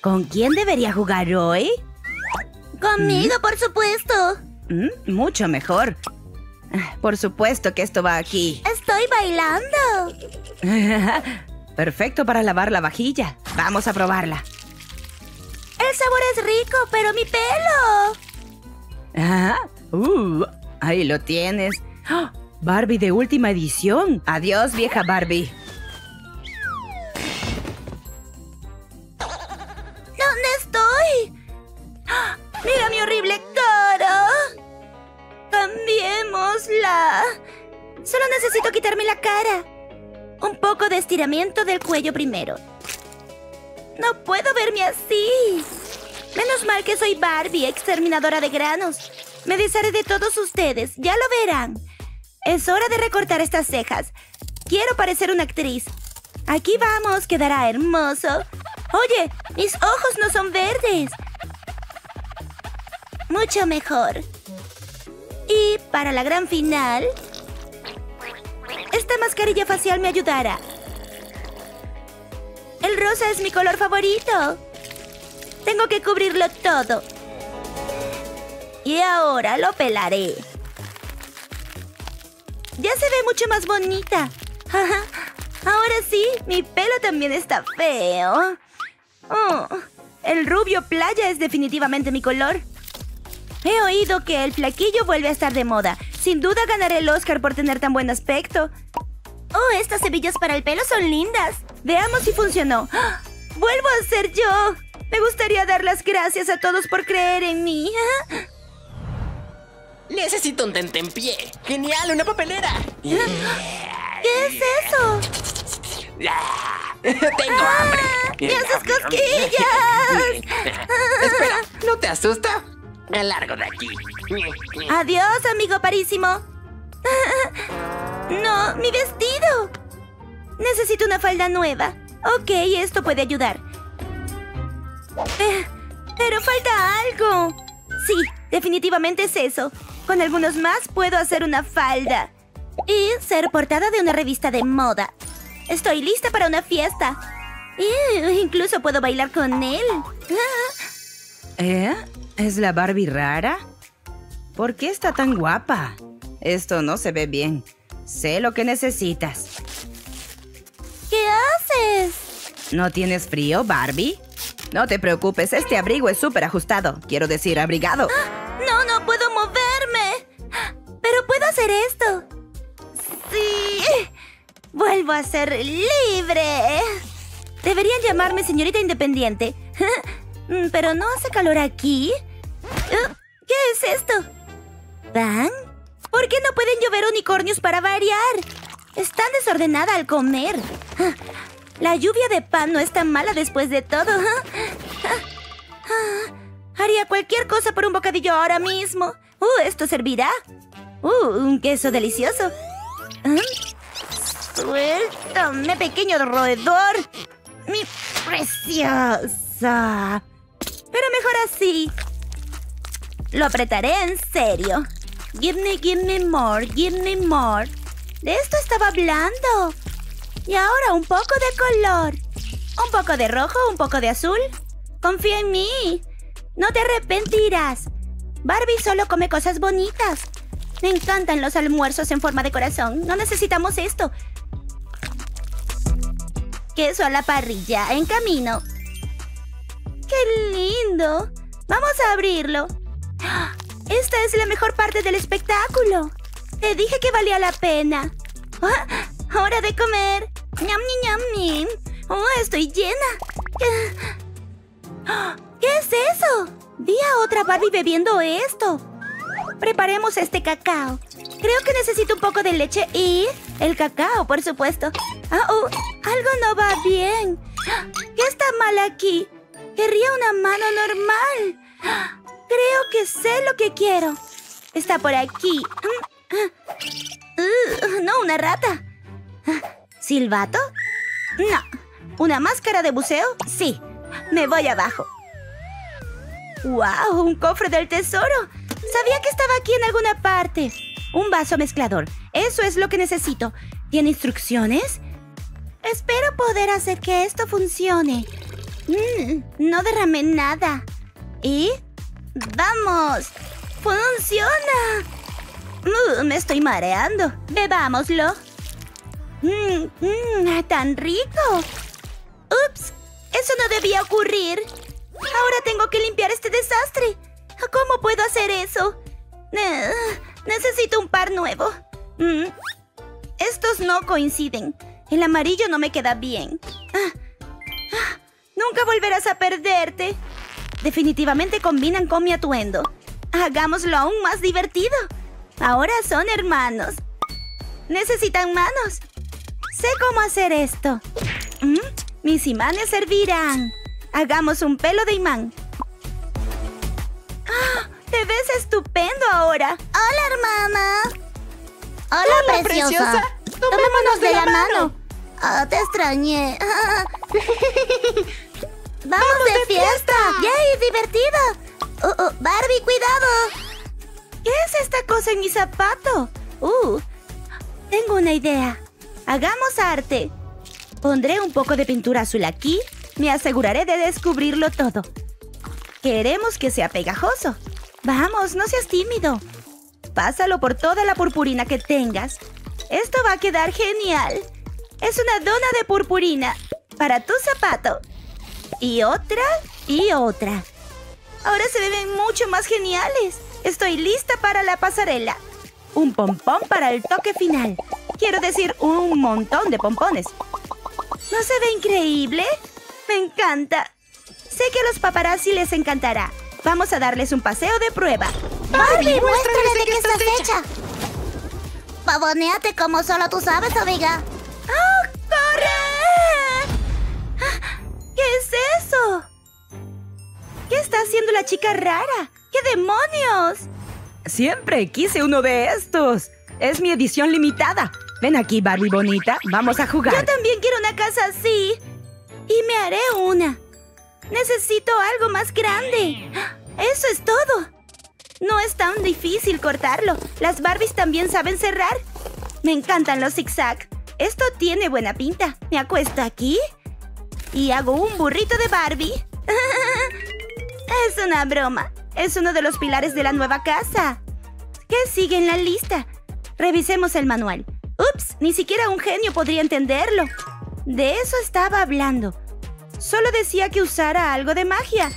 ¿Con quién debería jugar hoy? Conmigo, por supuesto. Mucho mejor. Por supuesto que esto va aquí. Estoy bailando. Perfecto para lavar la vajilla. Vamos a probarla. El sabor es rico, pero mi pelo. Ahí lo tienes. ¡Oh! Barbie de última edición. Adiós, vieja Barbie. ¿Dónde estoy? ¡Mira mi horrible cara! Cambiémosla. Solo necesito quitarme la cara. Un poco de estiramiento del cuello primero. No puedo verme así. Menos mal que soy Barbie, exterminadora de granos. Me desharé de todos ustedes, ya lo verán. Es hora de recortar estas cejas. Quiero parecer una actriz. Aquí vamos, quedará hermoso. Oye, mis ojos no son verdes. Mucho mejor. Y para la gran final, esta mascarilla facial me ayudará. El rosa es mi color favorito. Tengo que cubrirlo todo. Y ahora lo pelaré. Ya se ve mucho más bonita. Ahora sí, mi pelo también está feo. El rubio playa es definitivamente mi color. He oído que el flaquillo vuelve a estar de moda. Sin duda ganaré el Oscar por tener tan buen aspecto. Estas hebillas para el pelo son lindas. Veamos si funcionó. ¡Vuelvo a ser yo! Me gustaría dar las gracias a todos por creer en mí. Necesito un tentempié. ¡Genial! ¡Una papelera! ¿Qué es eso? ¡Tengo hambre! ¡Me haces cosquillas! Espera, ¿no te asusta? Me largo de aquí. Adiós, amigo parísimo. No, mi vestido. Necesito una falda nueva. Ok, esto puede ayudar. Pero falta algo. Sí, definitivamente es eso. Con algunos más puedo hacer una falda. Y ser portada de una revista de moda. Estoy lista para una fiesta. Incluso puedo bailar con él. ¿Es la Barbie rara? ¿Por qué está tan guapa? Esto no se ve bien. Sé lo que necesitas. ¿Qué haces? ¿No tienes frío, Barbie? No te preocupes, este abrigo es súper ajustado. Quiero decir, abrigado. No puedo moverme. Pero puedo hacer esto. Sí. Vuelvo a ser libre. Deberían llamarme señorita independiente. ¿Pero no hace calor aquí? ¿Qué es esto? ¿Pan? ¿Por qué no pueden llover unicornios para variar? Es tan desordenada al comer. La lluvia de pan no es tan mala después de todo. Haría cualquier cosa por un bocadillo ahora mismo. ¿Esto servirá? Un queso delicioso. Suéltame, pequeño roedor. Mi preciosa. Pero mejor así. Lo apretaré en serio. Give me more, give me more. De esto estaba hablando. Y ahora un poco de color. Un poco de rojo, un poco de azul. Confía en mí. No te arrepentirás. Barbie solo come cosas bonitas. Me encantan los almuerzos en forma de corazón. No necesitamos esto. Queso a la parrilla, en camino. ¡Qué lindo! Vamos a abrirlo. Esta es la mejor parte del espectáculo. Te dije que valía la pena. ¡Hora de comer! ¡Ñam, ñam, ñam! Estoy llena. ¿Qué es eso? Vi a otra Barbie bebiendo esto. Preparemos este cacao. Creo que necesito un poco de leche y el cacao, por supuesto. Algo no va bien. ¿Qué está mal aquí? Querría una mano normal. Creo que sé lo que quiero. Está por aquí. No, una rata. ¿Silbato? No. ¿Una máscara de buceo? Sí. Me voy abajo. ¡Wow! ¡Un cofre del tesoro! Sabía que estaba aquí en alguna parte. Un vaso mezclador. Eso es lo que necesito. ¿Tiene instrucciones? Espero poder hacer que esto funcione. No derramé nada. ¿Y? ¡Vamos! ¡Funciona! Me estoy mareando. Bebámoslo. ¡Tan rico! ¡Ups! Eso no debía ocurrir. Ahora tengo que limpiar este desastre. ¿Cómo puedo hacer eso? Necesito un par nuevo. Estos no coinciden. El amarillo no me queda bien. Nunca volverás a perderte. Definitivamente combinan con mi atuendo. Hagámoslo aún más divertido. Ahora son hermanos. Necesitan manos. Sé cómo hacer esto. Mis imanes servirán. Hagamos un pelo de imán. ¡Te ves estupendo ahora! ¡Hola, hermana! ¡Hola, preciosa! ¡Tomémonos de la mano! Te extrañé. ¡Vamos de fiesta! ¡Yay, divertido! Barbie, cuidado. ¿Qué es esta cosa en mi zapato? Tengo una idea. Hagamos arte. Pondré un poco de pintura azul aquí. Me aseguraré de descubrirlo todo. Queremos que sea pegajoso. Vamos, no seas tímido. Pásalo por toda la purpurina que tengas. Esto va a quedar genial. Es una dona de purpurina para tu zapato. Y otra, y otra. Ahora se ven mucho más geniales. Estoy lista para la pasarela. Un pompón para el toque final. Quiero decir, un montón de pompones. ¿No se ve increíble? Me encanta. Sé que a los paparazzi les encantará. Vamos a darles un paseo de prueba. Barbie, muéstrales de qué estás hecha. Pavonéate como solo tú sabes, amiga. ¡Oh, corre! ¿Qué es eso? ¿Qué está haciendo la chica rara? ¡Qué demonios! Siempre quise uno de estos. Es mi edición limitada. Ven aquí, Barbie bonita. Vamos a jugar. Yo también quiero una casa así. Y me haré una. Necesito algo más grande. ¡Eso es todo! No es tan difícil cortarlo. Las Barbies también saben cerrar. Me encantan los zigzag. Esto tiene buena pinta. Me acuesto aquí y hago un burrito de Barbie. Es una broma. Es uno de los pilares de la nueva casa. ¿Qué sigue en la lista? Revisemos el manual. ¡Ups! Ni siquiera un genio podría entenderlo. De eso estaba hablando. Solo decía que usara algo de magia.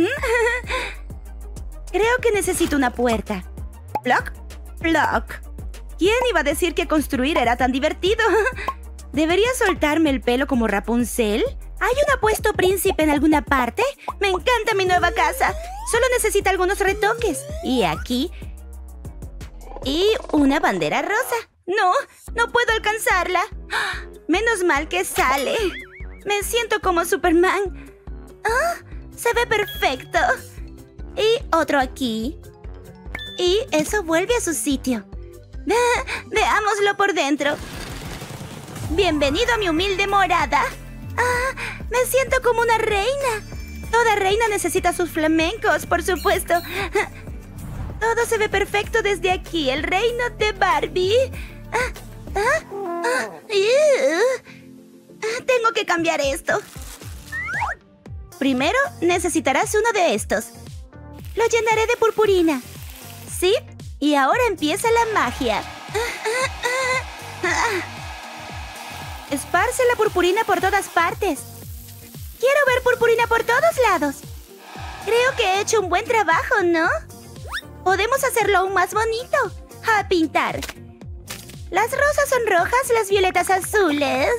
Creo que necesito una puerta. ¡Ploc! ¡Ploc! ¿Quién iba a decir que construir era tan divertido? ¿Debería soltarme el pelo como Rapunzel? ¿Hay un apuesto príncipe en alguna parte? ¡Me encanta mi nueva casa! Solo necesita algunos retoques. Y aquí... y una bandera rosa. ¡No! ¡No puedo alcanzarla! Menos mal que sale. Me siento como Superman. Se ve perfecto. Y otro aquí. Y eso vuelve a su sitio. Veámoslo por dentro. Bienvenido a mi humilde morada. Me siento como una reina. Toda reina necesita sus flamencos, por supuesto. Todo se ve perfecto desde aquí. El reino de Barbie. Tengo que cambiar esto. Primero necesitarás uno de estos. Lo llenaré de purpurina. ¿Sí? Y ahora empieza la magia. Esparce la purpurina por todas partes. Quiero ver purpurina por todos lados. Creo que he hecho un buen trabajo, ¿no? Podemos hacerlo aún más bonito. A pintar. Las rosas son rojas, las violetas azules.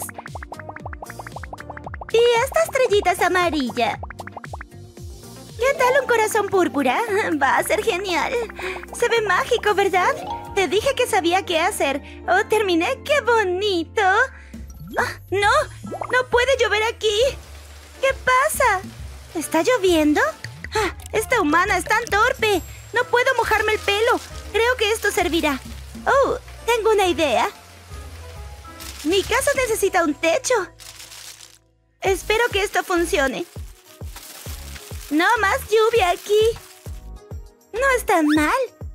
Y esta estrellita es amarilla. ¿Qué tal un corazón púrpura? Va a ser genial. Se ve mágico, ¿verdad? Te dije que sabía qué hacer. ¡Oh, terminé! ¡Qué bonito! ¡No! ¡No puede llover aquí! ¿Qué pasa? ¿Está lloviendo? Esta humana es tan torpe. No puedo mojarme el pelo. Creo que esto servirá. ¡Oh! Tengo una idea. Mi casa necesita un techo. Espero que esto funcione. No más lluvia aquí. No está mal.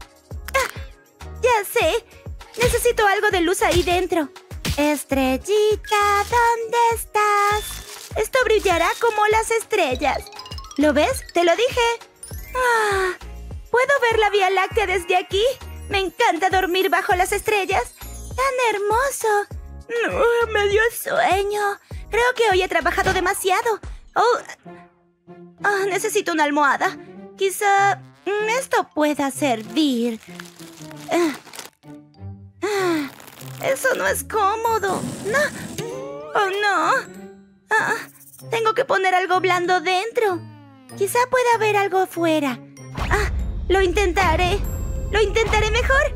Ya sé. Necesito algo de luz ahí dentro. Estrellita, ¿dónde estás? Esto brillará como las estrellas. ¿Lo ves? Te lo dije. ¿Puedo ver la Vía Láctea desde aquí? Me encanta dormir bajo las estrellas. ¡Tan hermoso! Me dio sueño. Creo que hoy he trabajado demasiado. Necesito una almohada. Quizá esto pueda servir. Eso no es cómodo. No. ¡Oh, no! Tengo que poner algo blando dentro. Quizá pueda haber algo fuera. Lo intentaré. Lo intentaré mejor.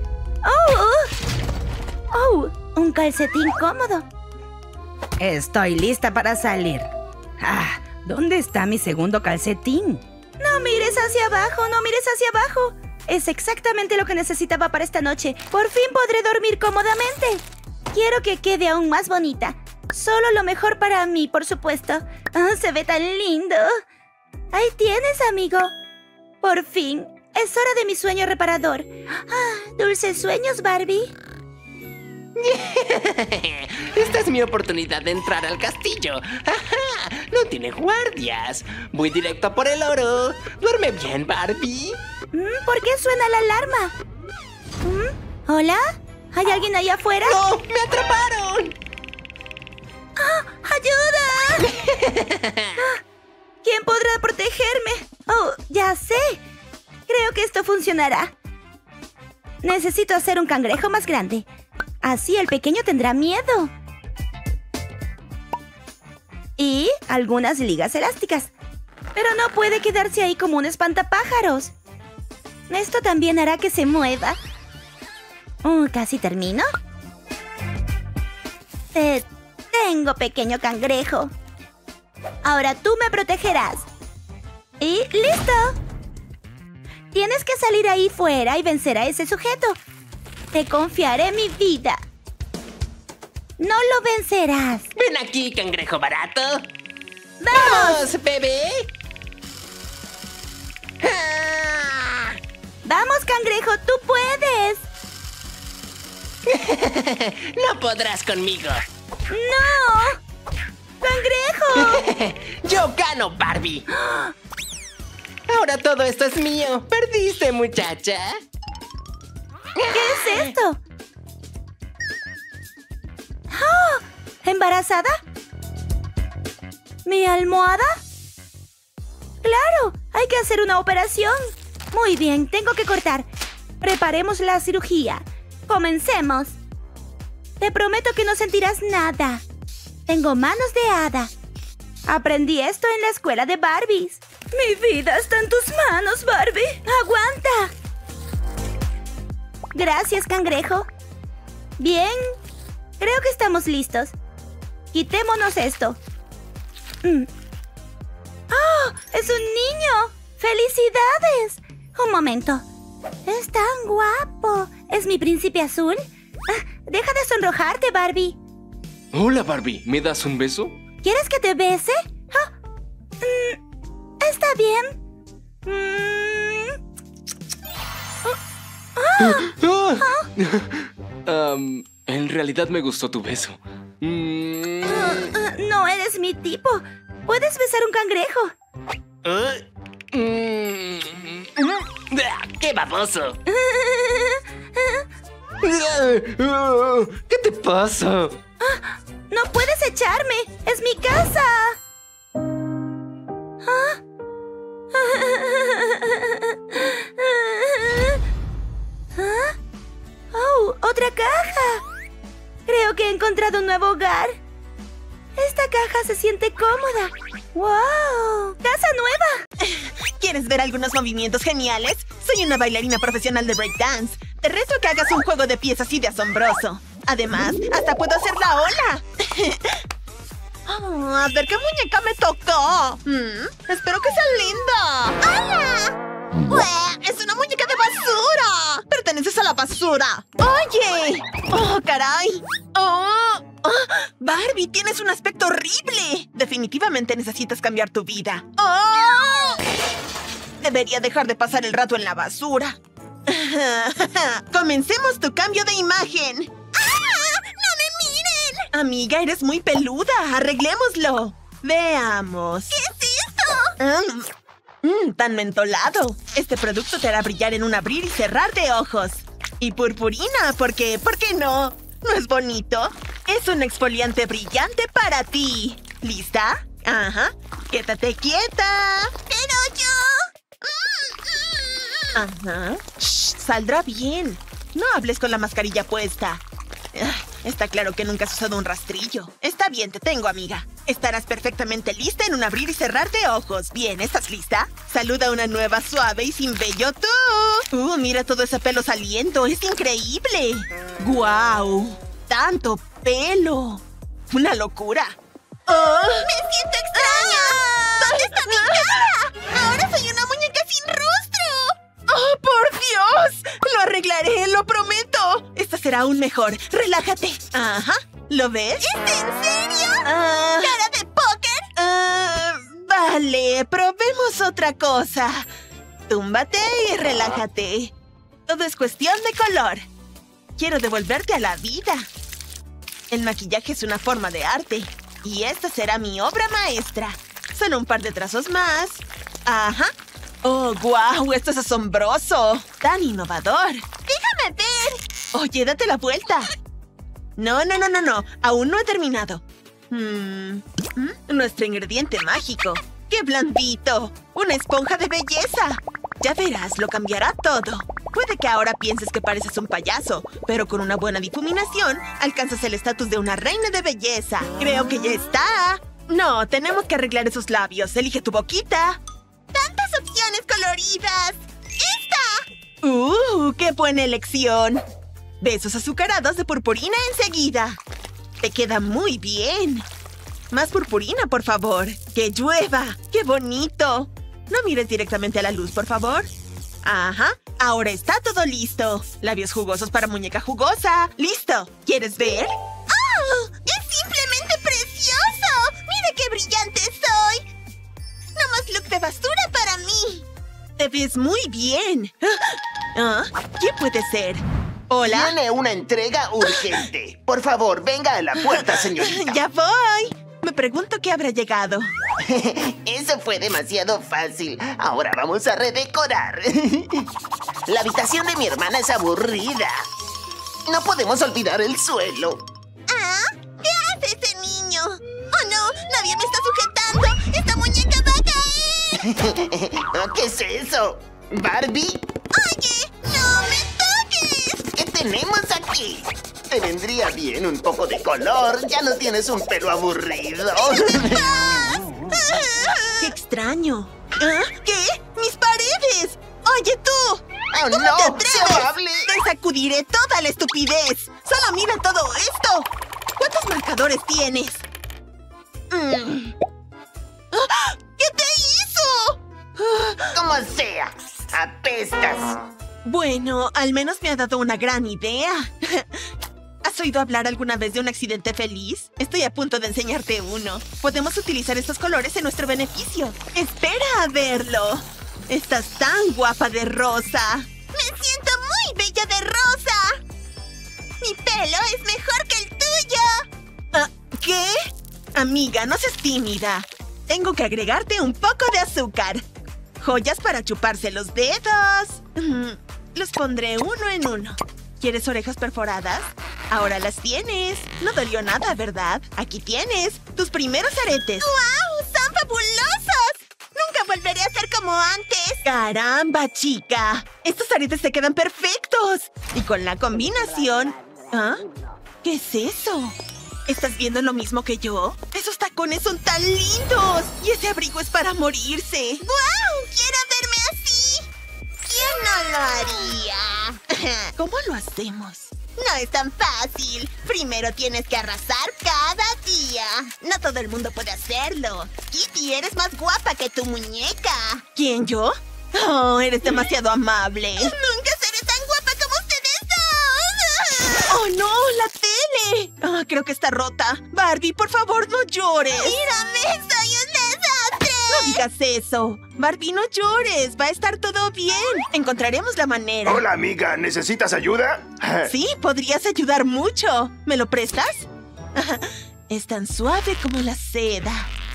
Un calcetín cómodo. Estoy lista para salir. ¿Dónde está mi segundo calcetín? No mires hacia abajo, no mires hacia abajo. Es exactamente lo que necesitaba para esta noche. Por fin podré dormir cómodamente. Quiero que quede aún más bonita. Solo lo mejor para mí, por supuesto. Se ve tan lindo. Ahí tienes, amigo. Por fin. Es hora de mi sueño reparador. Dulces sueños, Barbie. Esta es mi oportunidad de entrar al castillo. ¡Ajá! No tiene guardias. Voy directo por el oro. Duerme bien, Barbie. ¿Por qué suena la alarma? ¿Hola? ¿Hay alguien ahí afuera? ¡No! ¡Me atraparon! ¡Ayuda! ¿Quién podrá protegerme? Ya sé. Creo que esto funcionará. Necesito hacer un cangrejo más grande. Así el pequeño tendrá miedo. Y algunas ligas elásticas. Pero no puede quedarse ahí como un espantapájaros. Esto también hará que se mueva. ¿Casi termino? Te tengo, pequeño cangrejo. Ahora tú me protegerás. Y ¡listo! Tienes que salir ahí fuera y vencer a ese sujeto. Te confiaré mi vida. No lo vencerás. Ven aquí, cangrejo barato. ¡Vamos! Bebé! ¡Vamos, cangrejo! ¡Tú puedes! No podrás conmigo. ¡No! ¡Cangrejo! Yo gano, Barbie. Ahora todo esto es mío. ¿Perdiste, muchacha? ¿Qué es esto? ¿Embarazada? ¿Mi almohada? ¡Claro! Hay que hacer una operación. Muy bien, tengo que cortar. Preparemos la cirugía. Comencemos. Te prometo que no sentirás nada. Tengo manos de hada. Aprendí esto en la escuela de Barbies. Mi vida está en tus manos, Barbie. ¡Aguanta! Gracias, cangrejo. Bien. Creo que estamos listos. Quitémonos esto. ¡Oh! ¡Es un niño! ¡Felicidades! Un momento. Es tan guapo. ¿Es mi príncipe azul? Deja de sonrojarte, Barbie. Hola, Barbie. ¿Me das un beso? ¿Quieres que te bese? Está bien. En realidad me gustó tu beso. No eres mi tipo. Puedes besar un cangrejo. ¡Qué baboso! ¿Qué te pasa? ¡No puedes echarme! ¡Es mi casa! ¡Oh! ¡Otra caja! Creo que he encontrado un nuevo hogar. Esta caja se siente cómoda. ¡Wow! ¡Casa nueva! ¿Quieres ver algunos movimientos geniales? Soy una bailarina profesional de breakdance. Te reto a que hagas un juego de pies así de asombroso. Además, hasta puedo hacer la ola. A ver qué muñeca me tocó. Espero que sea linda. ¡Hala! ¡Ué! ¡Es una muñeca de basura! ¡Perteneces a la basura! ¡Oye! ¡Oh, caray! Barbie, tienes un aspecto horrible. Definitivamente necesitas cambiar tu vida. Debería dejar de pasar el rato en la basura. Comencemos tu cambio de imagen. ¡No me miren! Amiga, eres muy peluda. Arreglémoslo. Veamos. ¿Qué es esto? Tan mentolado. Este producto te hará brillar en un abrir y cerrar de ojos. Y purpurina, porque, ¿por qué no? ¿No es bonito? Es un exfoliante brillante para ti. ¿Lista? Ajá. Quédate quieta. Pero yo... Ajá. Shh, saldrá bien. No hables con la mascarilla puesta. Está claro que nunca has usado un rastrillo. Está bien, te tengo, amiga. Estarás perfectamente lista en un abrir y cerrar de ojos. Bien, ¿estás lista? Saluda a una nueva suave y sin vello tú. Mira todo ese pelo saliendo. Es increíble. ¡Guau! ¡Tanto pelo! ¡Una locura! ¡Oh! ¡Me siento extraña! ¿Dónde está mi cara? ¡Ahora soy una muñeca sin rostro! ¡Oh, por Dios! ¡Lo arreglaré, lo prometo! Esta será aún mejor. ¡Relájate! Ajá. ¿Lo ves? ¿Es en serio? ¿Cara de póker? Vale, probemos otra cosa. Túmbate y relájate. Todo es cuestión de color. Quiero devolverte a la vida. El maquillaje es una forma de arte. Y esta será mi obra maestra. Solo un par de trazos más. Ajá. ¡Oh, guau! ¡Esto es asombroso! ¡Tan innovador! ¡Déjame ver! Oye, date la vuelta. No. Aún no he terminado. Nuestro ingrediente mágico. ¡Qué blandito! ¡Una esponja de belleza! Ya verás, lo cambiará todo. Puede que ahora pienses que pareces un payaso, pero con una buena difuminación alcanzas el estatus de una reina de belleza. Creo que ya está. No, tenemos que arreglar esos labios. Elige tu boquita. ¡Tantas opciones coloridas! ¡Esta! ¡Qué buena elección! Besos azucarados de purpurina enseguida. Te queda muy bien. Más purpurina, por favor. ¡Que llueva! ¡Qué bonito! No mires directamente a la luz, por favor. Ajá. Ahora está todo listo. Labios jugosos para muñeca jugosa. ¡Listo! ¿Quieres ver? ¡Oh! ¡Es simplemente precioso! ¡Mira qué brillante soy! ¡No más look de basura para mí! Te ves muy bien. ¿Quién puede ser? ¿Hola? Tiene una entrega urgente. Por favor, venga a la puerta, señorita. ¡Ya voy! Me pregunto qué habrá llegado. Eso fue demasiado fácil. Ahora vamos a redecorar. La habitación de mi hermana es aburrida. No podemos olvidar el suelo. ¿Ah? ¿Qué hace ese niño? ¡Oh, no! ¡Nadie me está sujetando! ¡Esta muñeca va a caer! ¿Qué es eso? ¿Barbie? ¡Oye! ¡No me toques! ¿Qué tenemos aquí? Te vendría bien un poco de color. Ya no tienes un pelo aburrido. ¡Qué extraño! ¿Qué? ¡Mis paredes! ¡Oye, tú! ¡Oh, ¿Cómo no! te atreves? ¡Sea amable! ¡Te sacudiré toda la estupidez! ¡Solo mira todo esto! ¿Cuántos marcadores tienes? ¿Qué te hizo? Como sea, apestas. Bueno, al menos me ha dado una gran idea. ¿Has oído hablar alguna vez de un accidente feliz? Estoy a punto de enseñarte uno. Podemos utilizar estos colores en nuestro beneficio. ¡Espera a verlo! Estás tan guapa de rosa. ¡Me siento muy bella de rosa! ¡Mi pelo es mejor que el tuyo! ¿Qué? Amiga, no seas tímida. Tengo que agregarte un poco de azúcar. Joyas para chuparse los dedos. Los pondré uno en uno. ¿Quieres orejas perforadas? Ahora las tienes. No dolió nada, ¿verdad? Aquí tienes tus primeros aretes. ¡Guau! ¡Son fabulosos! ¡Nunca volveré a ser como antes! ¡Caramba, chica! Estos aretes te quedan perfectos. Y con la combinación... ¿Qué es eso? ¿Estás viendo lo mismo que yo? ¡Esos tacones son tan lindos! Y ese abrigo es para morirse. ¡Guau! ¡Quiero verme así! ¿Quién no lo haría? ¿Cómo lo hacemos? No es tan fácil. Primero tienes que arrasar cada día. No todo el mundo puede hacerlo. Kitty, eres más guapa que tu muñeca. ¿Quién, yo? Oh, eres demasiado amable. Nunca seré tan guapa como ustedes dos. ¡Oh, no! ¡La tele! Creo que está rota. Barbie, por favor, no llores. ¡Mírame! ¡Soy un desastre! No digas eso. Barbie, no llores. Va a estar todo bien. Encontraremos la manera. Hola, amiga. ¿Necesitas ayuda? Sí, podrías ayudar mucho. ¿Me lo prestas? Es tan suave como la seda.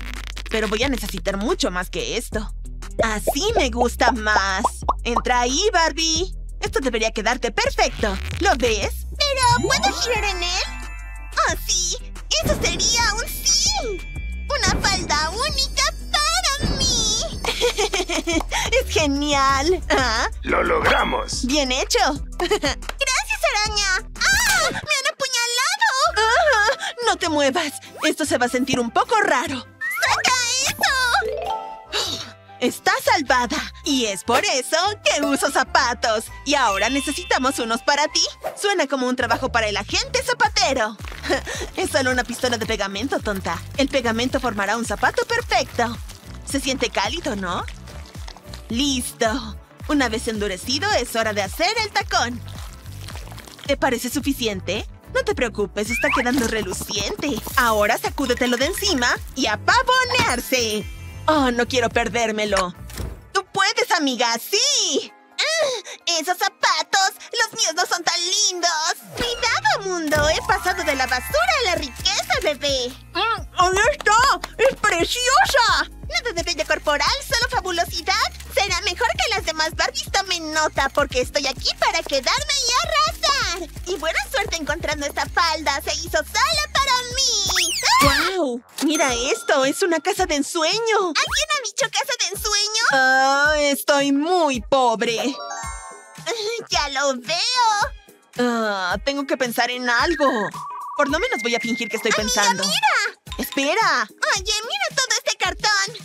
Pero voy a necesitar mucho más que esto. Así me gusta más. Entra ahí, Barbie. Esto debería quedarte perfecto. ¿Lo ves? ¿Pero puedo girar en él? ¡Oh, sí! ¡Eso sería un sí! ¡Una falda única para mí! ¡Es genial! ¿Ah? ¡Lo logramos! ¡Bien hecho! ¡Gracias, araña! ¡Ah! ¡Me han apuñalado! ¡Ah! ¡No te muevas! Esto se va a sentir un poco raro. ¡Saca eso! Está salvada. Y es por eso que uso zapatos. Y ahora necesitamos unos para ti. Suena como un trabajo para el agente zapatero. Es solo una pistola de pegamento, tonta. El pegamento formará un zapato perfecto. Se siente cálido, ¿no? ¡Listo! Una vez endurecido, es hora de hacer el tacón. ¿Te parece suficiente? No te preocupes, está quedando reluciente. Ahora sacúdetelo de encima y a pavonearse. ¡Oh, no quiero perdérmelo! ¡Tú puedes, amiga! ¡Sí! ¡Esos zapatos! ¡Los míos no son tan lindos! ¡Cuidado, mundo! He pasado de la basura a la riqueza, bebé. ¡Ahí está! ¡Es preciosa! Nada de bella corporal, solo fabulosidad. Será mejor que las demás Barbies tomen nota, porque estoy aquí para quedarme y arrasar. Y buena suerte encontrando esta falda. Se hizo solo para mí. ¡Wow! ¡Mira esto! ¡Es una casa de ensueño! ¿Alguien ha dicho casa de ensueño? ¡Ah! ¡Estoy muy pobre! ¡Ya lo veo! ¡Ah! Tengo que pensar en algo. Por lo menos voy a fingir que estoy pensando. ¡Mira! ¡Espera! Oye, mira todo este cartón.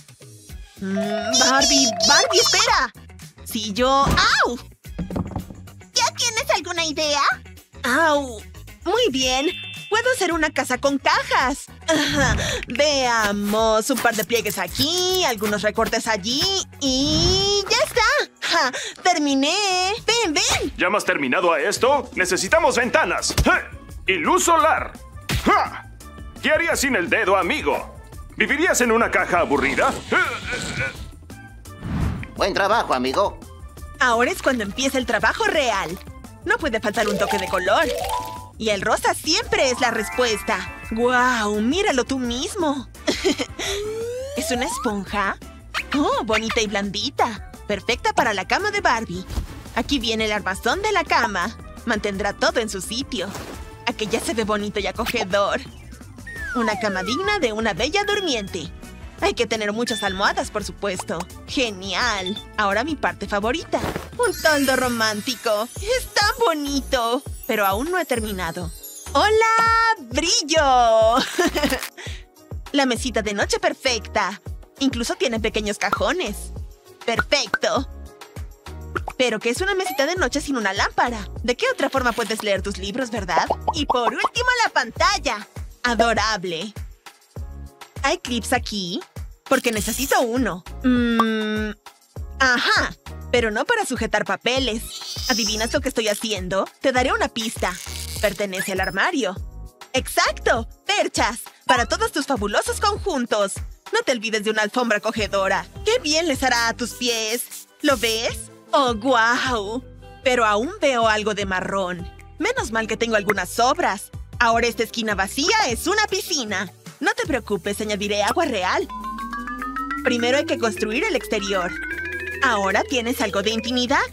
Barbie, espera. Si yo... ¡Au! ¿Ya tienes alguna idea? ¡Au! Muy bien. Puedo hacer una casa con cajas. Veamos. Un par de pliegues aquí, algunos recortes allí y... ¡ya está! ¡Ja! ¡Terminé! ¡Ven, ven! ¿Ya hemos terminado a esto? ¡Necesitamos ventanas! ¡Ja! ¡Y luz solar! ¡Ja! ¿Qué harías sin el dedo, amigo? ¿Vivirías en una caja aburrida? Buen trabajo, amigo. Ahora es cuando empieza el trabajo real. No puede faltar un toque de color. Y el rosa siempre es la respuesta. ¡Guau! ¡Míralo tú mismo! ¿Es una esponja? ¡Oh, bonita y blandita! Perfecta para la cama de Barbie. Aquí viene el armazón de la cama. Mantendrá todo en su sitio. Aquella se ve bonito y acogedor. Una cama digna de una bella durmiente. Hay que tener muchas almohadas, por supuesto. ¡Genial! Ahora mi parte favorita. Un toldo romántico. ¡Es tan bonito! Pero aún no he terminado. ¡Hola, brillo! La mesita de noche perfecta. Incluso tiene pequeños cajones. ¡Perfecto! Pero ¿qué es una mesita de noche sin una lámpara? ¿De qué otra forma puedes leer tus libros, verdad? Y por último, la pantalla. ¡Adorable! ¿Hay clips aquí? Porque necesito uno. Ajá. Pero no para sujetar papeles. ¿Adivinas lo que estoy haciendo? Te daré una pista. Pertenece al armario. ¡Exacto! ¡Perchas! Para todos tus fabulosos conjuntos. No te olvides de una alfombra acogedora. ¡Qué bien les hará a tus pies! ¿Lo ves? ¡Oh, guau! Pero aún veo algo de marrón. Menos mal que tengo algunas sobras. Ahora esta esquina vacía es una piscina. No te preocupes, añadiré agua real. Primero hay que construir el exterior. ¿Ahora tienes algo de intimidad?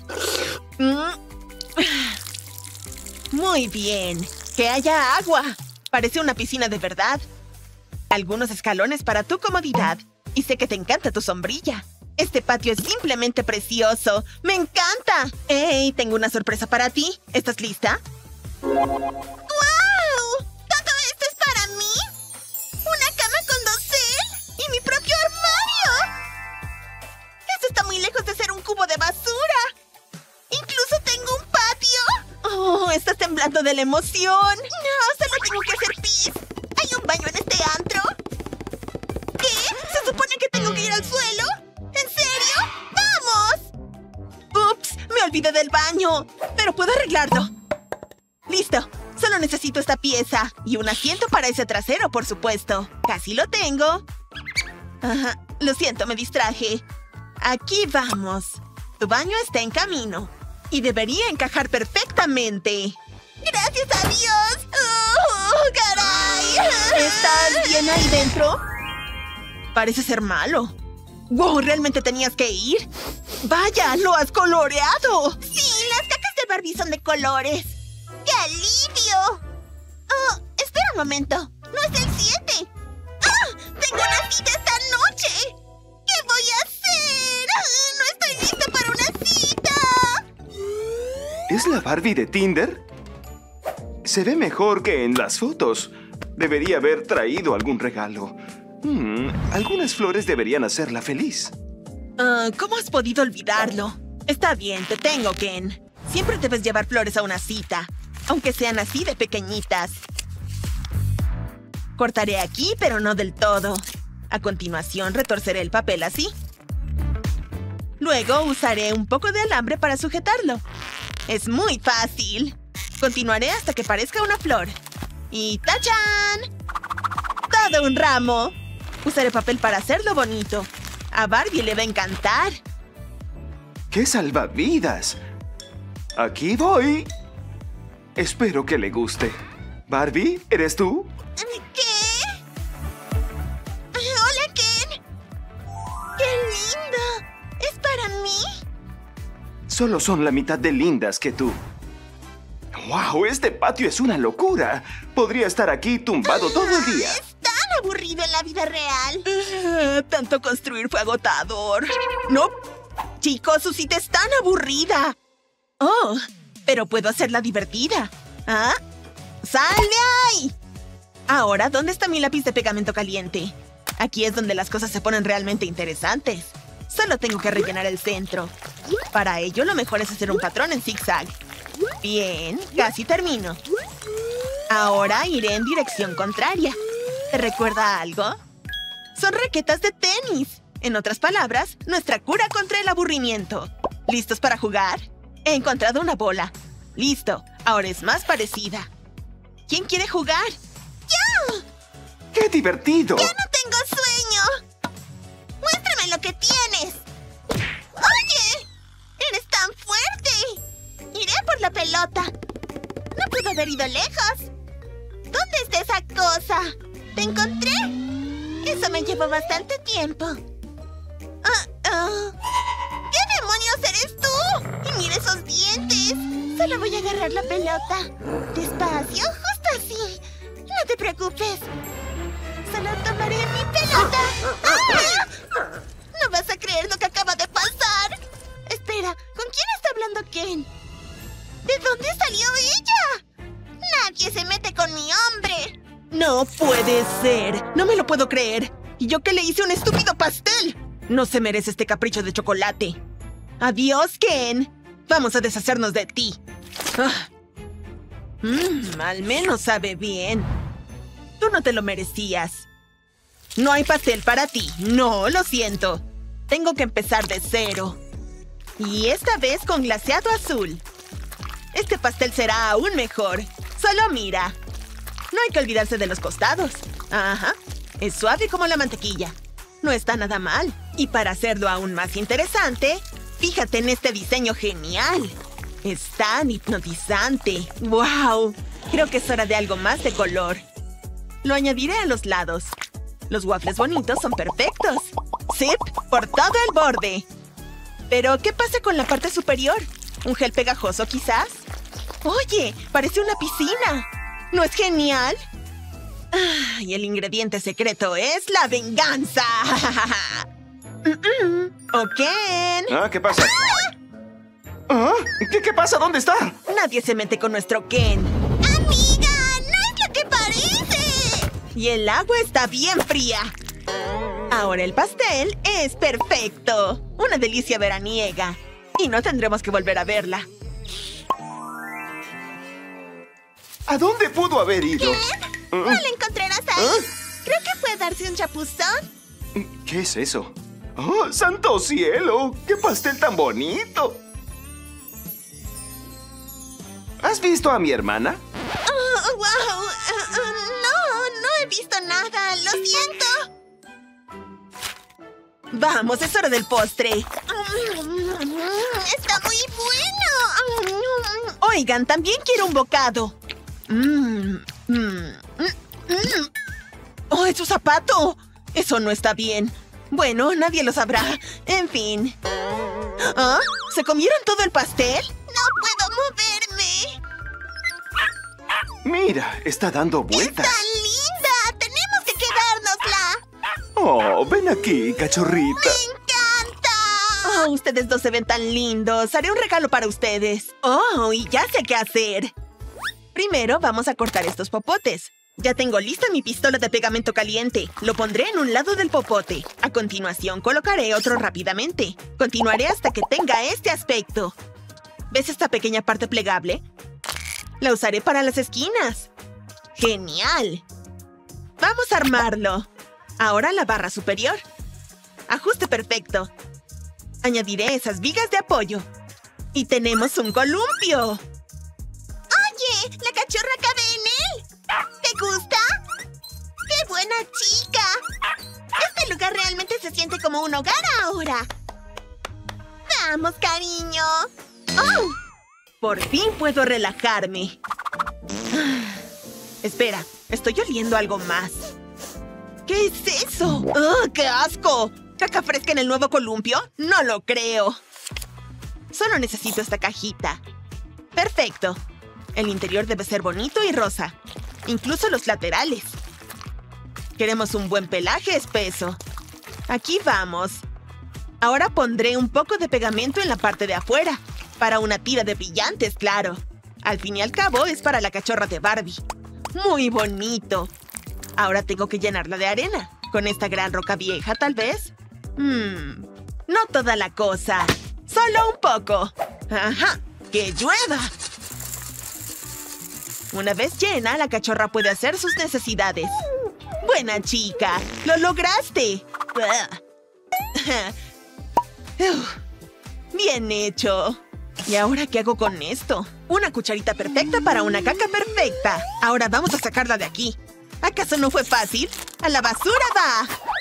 Muy bien. ¡Que haya agua! Parece una piscina de verdad. Algunos escalones para tu comodidad. Y sé que te encanta tu sombrilla. Este patio es simplemente precioso. ¡Me encanta! ¡Hey! Tengo una sorpresa para ti. ¿Estás lista? ¡Guau! ¿Todo esto es para mí? ¿Una cama con dosel? ¡Y mi propio armario! Esto está muy lejos de ser un cubo de basura. ¡Incluso tengo un patio! ¡Oh! Estás temblando de la emoción. No, solo tengo que hacer pis. ¿Hay un baño en este antro? ¿Qué? ¿Se supone que tengo que ir al suelo? ¿En serio? ¡Vamos! ¡Ups! Me olvidé del baño. Pero puedo arreglarlo. ¡Listo! Solo necesito esta pieza. Y un asiento para ese trasero, por supuesto. Casi lo tengo. Ajá. Lo siento, me distraje. Aquí vamos. Tu baño está en camino. Y debería encajar perfectamente. ¡Gracias a Dios! ¡Oh, caray! ¿Estás bien ahí dentro? Parece ser malo. ¡Wow! ¿Realmente tenías que ir? ¡Vaya! ¡Lo has coloreado! Sí, las cacas de Barbie son de colores. ¡Qué alivio! Oh, espera un momento. No es el 7. ¡Ah! ¡Tengo una cita esta noche! ¿Qué voy a hacer? ¡No estoy lista para una cita! ¿Es la Barbie de Tinder? Se ve mejor que en las fotos. Debería haber traído algún regalo. Algunas flores deberían hacerla feliz. ¿Cómo has podido olvidarlo? Está bien, te tengo, Ken. Siempre debes llevar flores a una cita, aunque sean así de pequeñitas. Cortaré aquí, pero no del todo. A continuación, retorceré el papel así. Luego, usaré un poco de alambre para sujetarlo. Es muy fácil. Continuaré hasta que parezca una flor. ¡Y ¡tachán! ¡Todo un ramo! Usaré papel para hacerlo bonito. A Barbie le va a encantar. ¡Qué salvavidas! Aquí voy. Espero que le guste. Barbie, ¿eres tú? ¿Qué? Hola, Ken. ¡Qué lindo! ¿Es para mí? Solo son la mitad de lindas que tú. ¡Wow! Este patio es una locura. Podría estar aquí tumbado todo el día. Es tan aburrido en la vida real. Tanto construir fue agotador. ¡No! Chicos, su cita es tan aburrida. Oh, pero puedo hacerla divertida. ¿Ah? ¡Sal de ahí! Ahora, ¿dónde está mi lápiz de pegamento caliente? Aquí es donde las cosas se ponen realmente interesantes. Solo tengo que rellenar el centro. Para ello, lo mejor es hacer un patrón en zigzag. Bien, casi termino. Ahora iré en dirección contraria. ¿Te recuerda algo? Son raquetas de tenis. En otras palabras, nuestra cura contra el aburrimiento. ¿Listos para jugar? He encontrado una bola. Listo, ahora es más parecida. ¿Quién quiere jugar? ¡Yo! ¡Qué divertido! ¡Ya no tengo sueño! ¡Muéstrame lo que tienes! ¡Oye! ¡Eres tan fuerte! Iré por la pelota. No puedo haber ido lejos. ¿Dónde está esa cosa? ¿Te encontré? Eso me llevó bastante tiempo. ¿Qué demonios eres tú? Y mira esos dientes. Solo voy a agarrar la pelota. Despacio, justo así. No te preocupes. Solo tomaré mi pelota. ¡Ah! No vas a creer lo que acaba de pasar. Espera, ¿con quién está hablando Ken? ¿De dónde salió ella? Nadie se mete con mi hombre. No puede ser. No me lo puedo creer. ¿Y yo que le hice un estúpido pastel? No se merece este capricho de chocolate. Adiós, Ken. Vamos a deshacernos de ti. Al menos sabe bien. Tú no te lo merecías. No hay pastel para ti. No, lo siento. Tengo que empezar de cero. Y esta vez con glaseado azul. Este pastel será aún mejor. Solo mira. No hay que olvidarse de los costados. Ajá. Es suave como la mantequilla. No está nada mal. Y para hacerlo aún más interesante, fíjate en este diseño genial. Es tan hipnotizante. ¡Wow! Creo que es hora de algo más de color. Lo añadiré a los lados. Los waffles bonitos son perfectos. ¡Zip! Por todo el borde. Pero, ¿qué pasa con la parte superior? ¿Un gel pegajoso, quizás? ¡Oye! Parece una piscina. ¿No es genial? Y el ingrediente secreto es la venganza. ¿Ok? ¿Qué pasa? ¿Ah? ¿Qué pasa? ¿Dónde está? Nadie se mete con nuestro Ken. ¡Amiga! ¡No es lo que parece! Y el agua está bien fría. Ahora el pastel es perfecto. Una delicia veraniega. Y no tendremos que volver a verla. ¿A dónde pudo haber ido? ¿No la encontrarás ahí? Creo que puede darse un chapuzón. ¿Qué es eso? ¡Oh, santo cielo! ¡Qué pastel tan bonito! ¿Has visto a mi hermana? ¡Oh, wow! No he visto nada. Lo siento. Vamos, es hora del postre. Está muy bueno. Oigan, también quiero un bocado. ¡Oh, es su zapato! Eso no está bien. Bueno, nadie lo sabrá. En fin. ¿Ah? ¿Se comieron todo el pastel? ¡No puedo moverme! Mira, está dando vueltas. ¡Está linda! ¡Tenemos que quedárnosla! Oh, ven aquí, cachorrita. ¡Me encanta! Oh, ustedes dos se ven tan lindos. Haré un regalo para ustedes. Oh, y ya sé qué hacer. Primero vamos a cortar estos popotes. Ya tengo lista mi pistola de pegamento caliente. Lo pondré en un lado del popote. A continuación colocaré otro rápidamente. Continuaré hasta que tenga este aspecto. ¿Ves esta pequeña parte plegable? La usaré para las esquinas. ¡Genial! Vamos a armarlo. Ahora la barra superior. Ajuste perfecto. Añadiré esas vigas de apoyo. Y tenemos un columpio. ¡Oye! ¡La cachorra cabe en él! ¿Te gusta? ¡Qué buena chica! Este lugar realmente se siente como un hogar ahora. ¡Vamos, cariño! ¡Oh! Por fin puedo relajarme. Espera, estoy oliendo algo más. ¿Qué es eso? ¡Ugh, qué asco! ¿Caca fresca en el nuevo columpio? No lo creo. Solo necesito esta cajita. Perfecto. El interior debe ser bonito y rosa. Incluso los laterales. Queremos un buen pelaje espeso. Aquí vamos. Ahora pondré un poco de pegamento en la parte de afuera. Para una tira de brillantes, claro. Al fin y al cabo, es para la cachorra de Barbie. ¡Muy bonito! Ahora tengo que llenarla de arena. ¿Con esta gran roca vieja, tal vez? No toda la cosa. ¡Solo un poco! ¡Ajá! ¡Que llueva! Una vez llena, la cachorra puede hacer sus necesidades. ¡Buena chica! ¡Lo lograste! ¡Bien hecho! ¿Y ahora qué hago con esto? Una cucharita perfecta para una caca perfecta. Ahora vamos a sacarla de aquí. ¿Acaso no fue fácil? ¡A la basura va!